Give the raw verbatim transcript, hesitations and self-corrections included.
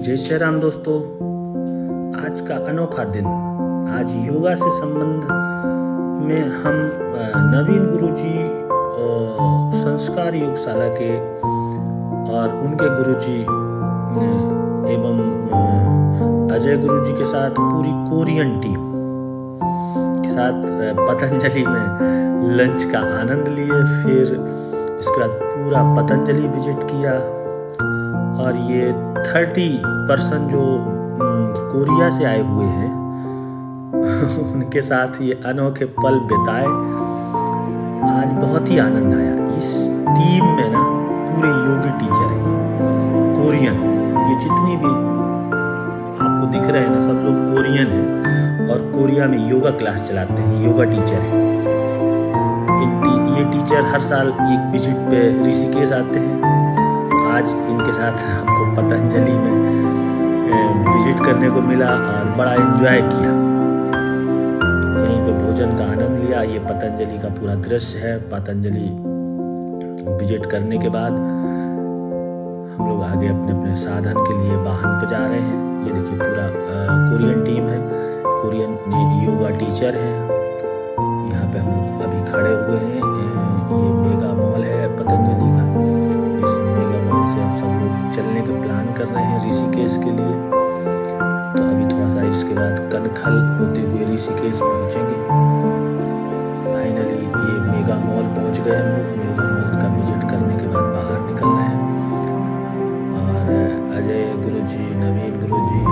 जय श्री राम दोस्तों। आज का अनोखा दिन, आज योगा से संबंध में हम नवीन गुरुजी संस्कार योगशाला के और उनके गुरुजी एवं अजय गुरुजी के साथ पूरी कोरियन टीम के साथ पतंजलि में लंच का आनंद लिए। फिर इसके बाद पूरा पतंजलि विजिट किया और ये थर्टी पर्सन जो कोरिया से आए हुए हैं उनके साथ ये अनोखे पल बिताए। आज बहुत ही आनंद आया। इस टीम में ना पूरे योगी टीचर हैं कोरियन। ये जितनी भी आपको दिख रहे हैं ना, सब लोग कोरियन हैं और कोरिया में योगा क्लास चलाते हैं, योगा टीचर हैं। ये टीचर हर साल एक विजिट पे ऋषिकेश आते हैं। आज इनके साथ हमको पतंजलि में विजिट करने को मिला और बड़ा एंजॉय किया। यहीं पे भोजन का आनंद लिया। ये पतंजलि का पूरा दृश्य है। पतंजलि विजिट करने के बाद हम लोग आगे अपने अपने साधन के लिए वाहन पे जा रहे हैं। ये देखिए पूरा कोरियन टीम है, कोरियन योगा टीचर हैं। यहाँ पे हम लोग अभी खड़े हुए हैं। ये मेगा मॉल है पतंजलि का। इस मेगा मॉल से हम सब लोग चलने का प्लान कर रहे हैं ऋषिकेश के लिए। तो अभी थोड़ा सा इसके बाद कनखल होते हुए ऋषिकेश पहुँचेंगे। फाइनली ये मेगा मॉल पहुँच गए हम लोग। मेगा मॉल का विजिट करने के बाद बाहर निकल रहे हैं और अजय गुरुजी, नवीन गुरुजी